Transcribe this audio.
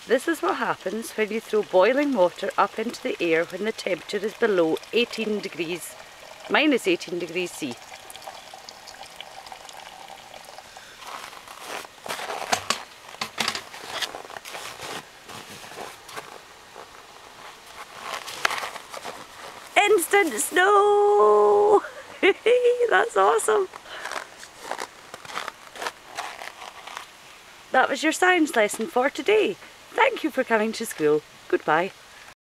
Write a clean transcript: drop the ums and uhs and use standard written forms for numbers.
This is what happens when you throw boiling water up into the air when the temperature is below 18 degrees, minus 18 degrees C. Instant snow! That's awesome! That was your science lesson for today. Thank you for coming to school. Goodbye.